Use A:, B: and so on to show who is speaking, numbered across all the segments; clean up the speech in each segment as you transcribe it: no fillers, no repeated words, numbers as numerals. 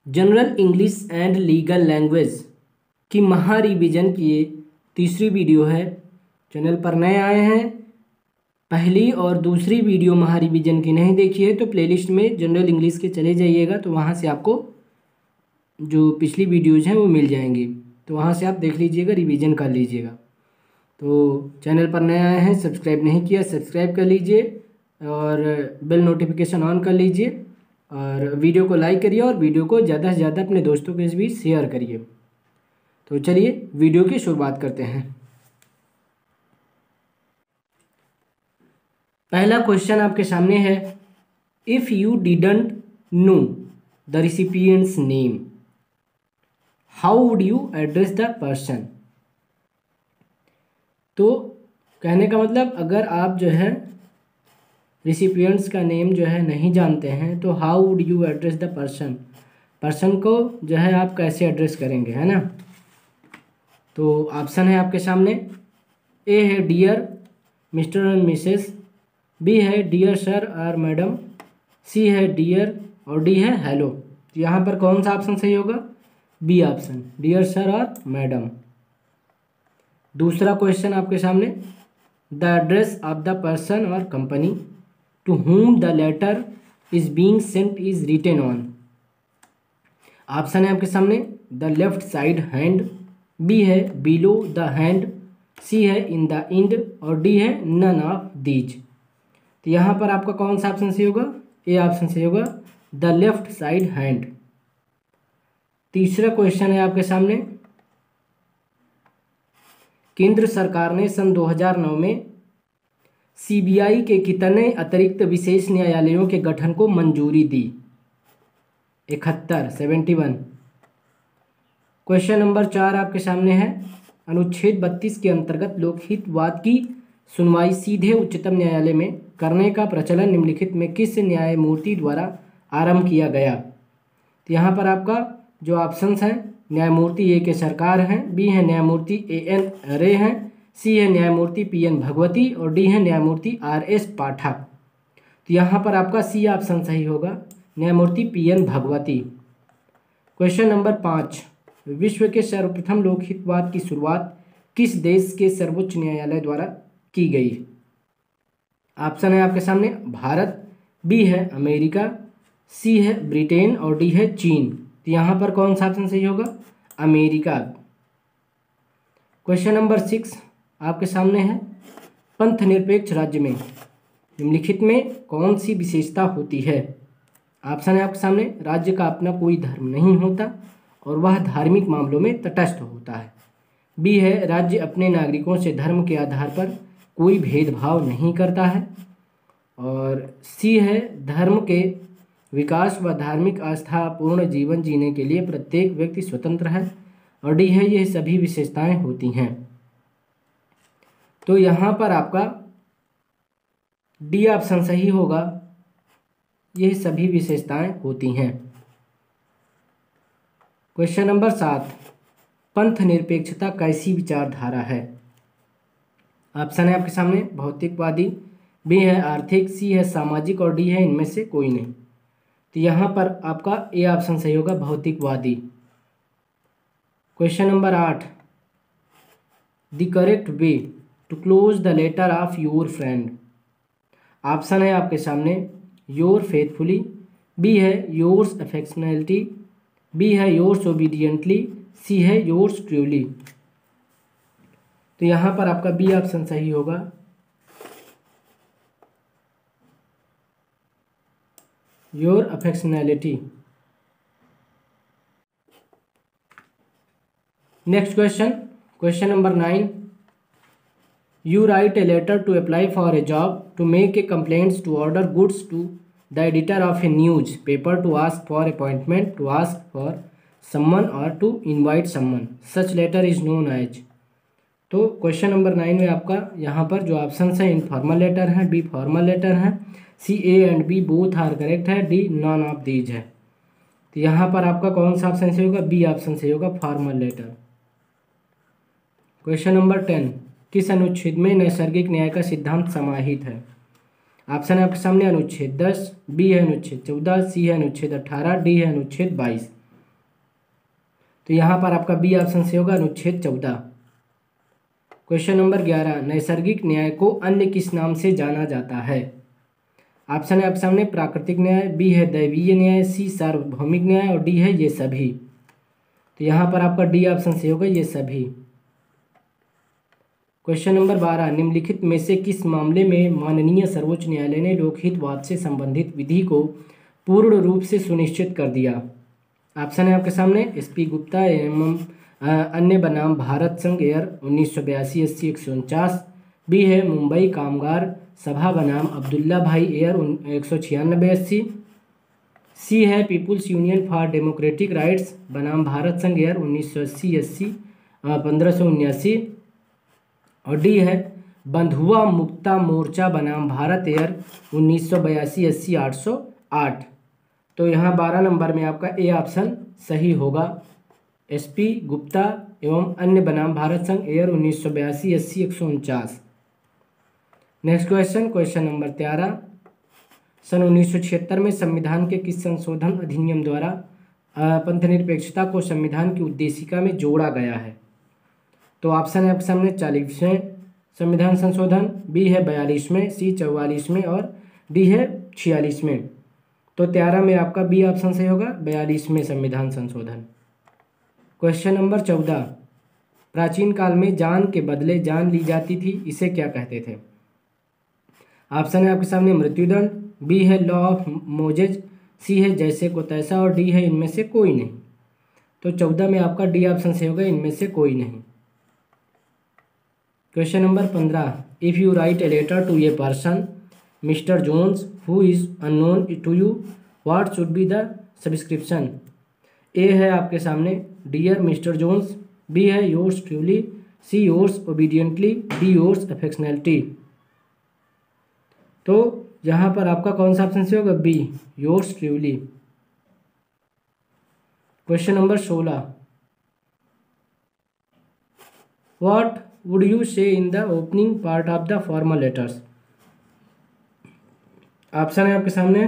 A: General English and legal language की महा revision की ये तीसरी वीडियो है। चैनल पर नए आए हैं, पहली और दूसरी वीडियो महा रिवीजन की नहीं देखी है तो प्लेलिस्ट में जनरल इंग्लिश के चले जाइएगा, तो वहाँ से आपको जो पिछली वीडियोज़ हैं वो मिल जाएंगी, तो वहाँ से आप देख लीजिएगा, रिवीजन कर लीजिएगा। तो चैनल पर नए आए हैं, सब्सक्राइब नहीं किया सब्सक्राइब कर लीजिए और बेल नोटिफिकेशन ऑन कर लीजिए और वीडियो को लाइक करिए और वीडियो को ज़्यादा से ज़्यादा अपने दोस्तों के भी शेयर करिए। तो चलिए वीडियो की शुरुआत करते हैं। पहला क्वेश्चन आपके सामने है, if you didn't know the recipient's name how would you address the person. तो कहने का मतलब, अगर आप जो है रिसिपिएंट्स का नेम जो है नहीं जानते हैं तो how would you address the person, person को जो है आप कैसे एड्रेस करेंगे, है ना। तो ऑप्शन है आपके सामने, ए है dear Mr and Mrs, B है डियर सर और मैडम, सी है डियर और डी है हेलो। तो यहाँ पर कौन सा ऑप्शन सही होगा? बी ऑप्शन, डियर सर और मैडम। दूसरा क्वेश्चन आपके सामने, the address of the person और company to whom the letter is being sent is written on. Option है आपके सामने, the left side hand, B है बिलो द हैंड, सी है इन द इंड और डी है नन ऑफ दीज। तो यहाँ पर आपका कौन सा ऑप्शन सही होगा? ए ऑप्शन सही होगा, द लेफ्ट साइड हैंड। तीसरा क्वेश्चन है आपके सामने, केंद्र सरकार ने सन 2009 में सीबीआई के कितने अतिरिक्त विशेष न्यायालयों के गठन को मंजूरी दी? 71। क्वेश्चन नंबर 4 आपके सामने है, अनुच्छेद 32 के अंतर्गत लोकहितवाद की सुनवाई सीधे उच्चतम न्यायालय में करने का प्रचलन निम्नलिखित में किस न्यायमूर्ति द्वारा आरंभ किया गया? तो यहाँ पर आपका जो ऑप्शंस हैं, न्यायमूर्ति ए के सरकार हैं, बी है न्यायमूर्ति AN रे हैं, सी है न्यायमूर्ति PN भगवती और डी है न्यायमूर्ति RS पाठक। तो यहाँ पर आपका सी ऑप्शन सही होगा, न्यायमूर्ति PN भगवती। क्वेश्चन नंबर 5, विश्व के सर्वप्रथम लोकहितवाद की शुरुआत किस देश के सर्वोच्च न्यायालय द्वारा की गई? ऑप्शन है आपके सामने, भारत, बी है अमेरिका, सी है ब्रिटेन और डी है चीन। तो यहाँ पर कौन सा ऑप्शन सही होगा? अमेरिका। क्वेश्चन नंबर 6 आपके सामने है, पंथ निरपेक्ष राज्य में निम्नलिखित में कौन सी विशेषता होती है? ऑप्शन है आपके सामने, राज्य का अपना कोई धर्म नहीं होता और वह धार्मिक मामलों में तटस्थ होता है, बी है राज्य अपने नागरिकों से धर्म के आधार पर कोई भेदभाव नहीं करता है और सी है धर्म के विकास व धार्मिक आस्था पूर्ण जीवन जीने के लिए प्रत्येक व्यक्ति स्वतंत्र है और डी है ये सभी विशेषताएं होती हैं। तो यहाँ पर आपका डी ऑप्शन सही होगा, ये सभी विशेषताएं होती हैं। क्वेश्चन नंबर 7, पंथ निरपेक्षता कैसी विचारधारा है? ऑप्शन है आपके सामने, भौतिकवादी, बी है आर्थिक, सी है सामाजिक और डी है इनमें से कोई नहीं। तो यहाँ पर आपका ए ऑप्शन सही होगा, भौतिकवादी। Question number 8, the correct way to close the letter of your friend. Option है आपके सामने, योर फेथफुली, बी है योर्स अफेक्शनलिटी, बी है योर्स ओबीडियंटली, सी है योर्स ट्रूली। तो यहाँ पर आपका बी ऑप्शन सही होगा, your affectionately. Next question, question number 9, you write a letter to apply for a job to make a complaints to order goods to the editor of a newspaper to ask for appointment to ask for someone और to invite someone, such letter is known as. तो question number 9 में आपका यहाँ पर जो options हैं, informal letter हैं, B formal letter हैं, सी ए and B both are correct है, डी नॉन ऑफ दीज है। तो यहाँ पर आपका कौन सा ऑप्शन सही होगा? बी ऑप्शन सही होगा, फॉर्मल लेटर। क्वेश्चन नंबर 10, किस अनुच्छेद में नैसर्गिक न्याय का सिद्धांत समाहित है? ऑप्शन है आपके सामने, अनुच्छेद 10, बी है अनुच्छेद 14, सी है अनुच्छेद 18, डी है अनुच्छेद 22। तो यहाँ पर आपका बी ऑप्शन से होगा अनुच्छेद 14। क्वेश्चन नंबर 11, नैसर्गिक न्याय को अन्य किस नाम से जाना जाता है? ऑप्शन है आपके सामने प्राकृतिक न्याय, बी है दैवीय न्याय, सी सार्वभौमिक न्याय और डी है ये सभी। तो यहाँ पर आपका डी ऑप्शन से होगा ये सभी। क्वेश्चन नंबर 12, निम्नलिखित में से किस मामले में माननीय सर्वोच्च न्यायालय ने लोकहितवाद से संबंधित विधि को पूर्ण रूप से सुनिश्चित कर दिया? ऑप्शन है आपके सामने एसपी गुप्ता एवं अन्य बनाम भारत संघ एयर 1982 80 149, बी है मुंबई कामगार सभा बनाम अब्दुल्ला भाई एयर 196 80, सी है People's Union for Democratic Rights बनाम भारत संघ एयर 1980 80 1579 और डी है बंधुआ मुक्ता मोर्चा बनाम भारत एयर 1982 80 808। तो यहाँ 12 नंबर में आपका ए ऑप्शन सही होगा, एसपी गुप्ता एवं अन्य बनाम भारत संघ AIR 1982 80 149। Next question, question number 13, सन 1976 में संविधान के किस संशोधन अधिनियम द्वारा पंथनिरपेक्षता को संविधान की उद्देशिका में जोड़ा गया है? तो ऑप्शन है आपके सामने 40वें संविधान संशोधन, बी है 42वें, सी 44वें और डी है 46वें। तो 13 में आपका बी ऑप्शन से होगा 42वें संविधान संशोधन। क्वेश्चन नंबर 14, प्राचीन काल में जान के बदले जान ली जाती थी, इसे क्या कहते थे? ऑप्शन है आपके सामने मृत्युदंड, बी है लॉ ऑफ मोजेज, सी है जैसे को तैसा और डी है इनमें से कोई नहीं। तो 14 में आपका डी ऑप्शन से होगा इनमें से कोई नहीं। Question number 15, if you write a letter to a person Mr Jones who is unknown to you, what should be the subscription? A है आपके सामने डियर मिस्टर जोन्स, बी है yours truly, C yours obediently, D yours affectionately. तो यहाँ पर आपका कौन सा ऑप्शन से होगा? B yours truly. Question number 16, what would you say in the opening part of the formal letters? Option है आपके सामने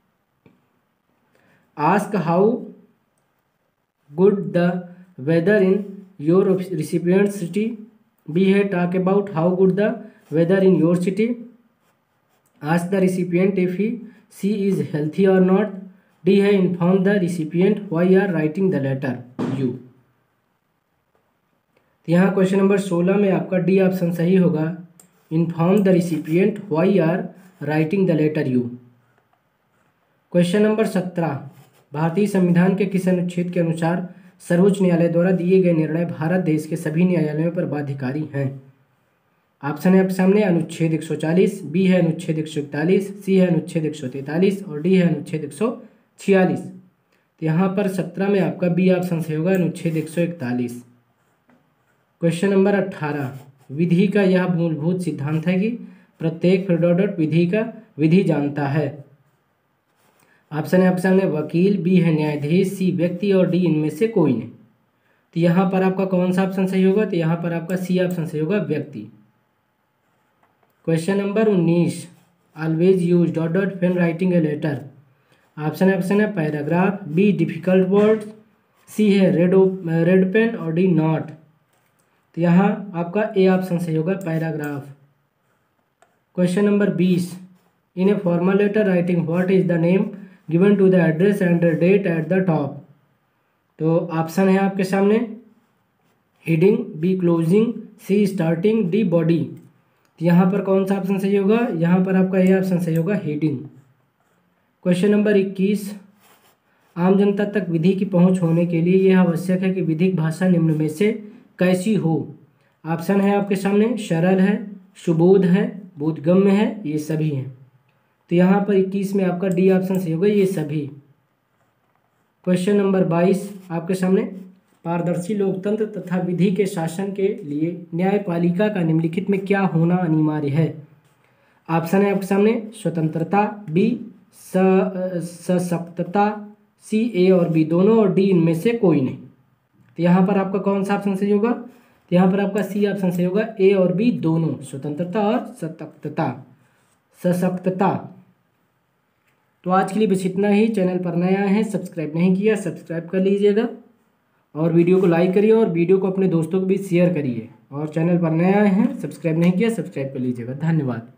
A: ask how good the weather in your recipient city, B है talk about how good the weather in your city, ask the recipient if he she is healthy और not, D है inform the recipient why are writing the letter you. यहाँ question number 16 में आपका D option सही होगा, inform the recipient why are writing the letter you. Question number 17, भारतीय संविधान के किस अनुच्छेद के अनुसार सर्वोच्च न्यायालय द्वारा दिए गए निर्णय भारत देश के सभी न्यायालयों पर बाध्यकारी हैं? ऑप्शन है आपके सामने अनुच्छेद 140, बी है अनुच्छेद 141, सी है अनुच्छेद 143 और डी है अनुच्छेद 146। तो यहाँ पर 17 में आपका बी ऑप्शन से होगा अनुच्छेद 141। क्वेश्चन नंबर 18, विधि का यह मूलभूत सिद्धांत है कि प्रत्येक प्रोडक्ट विधि जानता है। ऑप्शन है आपके सामने वकील, बी है न्यायाधीश, सी व्यक्ति और डी इनमें से कोई नहीं। तो यहाँ पर आपका कौन सा ऑप्शन सही होगा? तो यहाँ पर आपका सी ऑप्शन सही होगा व्यक्ति। Question number 19, always use dot dot when writing a letter. Option है paragraph, B difficult word, C है रेड पेन और डी नॉट। तो यहाँ आपका ए ऑप्शन सही होगा paragraph. Question number 20, in a formal letter writing what is the name given to the address and the date at the top. तो option है आपके सामने heading, B closing, C starting, D body. तो यहाँ पर कौन सा ऑप्शन सही होगा? यहाँ पर आपका ए ऑप्शन सही होगा हेडिंग। क्वेश्चन नंबर 21, आम जनता तक विधि की पहुँच होने के लिए यह आवश्यक है कि विधिक भाषा निम्न में से कैसी हो? ऑप्शन है आपके सामने सरल है, सुबोध है, बोधगम्य है, ये सभी हैं। तो यहाँ पर 21 में आपका डी ऑप्शन सही होगा ये सभी। क्वेश्चन नंबर 22 आपके सामने, पारदर्शी लोकतंत्र तथा विधि के शासन के लिए न्यायपालिका का निम्नलिखित में क्या होना अनिवार्य है? ऑप्शन है आपके सामने स्वतंत्रता, बी सशक्तता, सी ए और बी दोनों और डी इनमें से कोई नहीं। तो यहाँ पर आपका कौन सा ऑप्शन सही होगा? तो यहाँ पर आपका सी ऑप्शन सही होगा, ए और बी दोनों, स्वतंत्रता और सशक्तता। तो आज के लिए बस इतना ही। चैनल पर नया है, सब्सक्राइब नहीं किया, सब्सक्राइब कर लीजिएगा और वीडियो को लाइक करिए और वीडियो को अपने दोस्तों को भी शेयर करिए। और चैनल पर नए आए हैं, सब्सक्राइब नहीं किया, सब्सक्राइब कर लीजिएगा। धन्यवाद।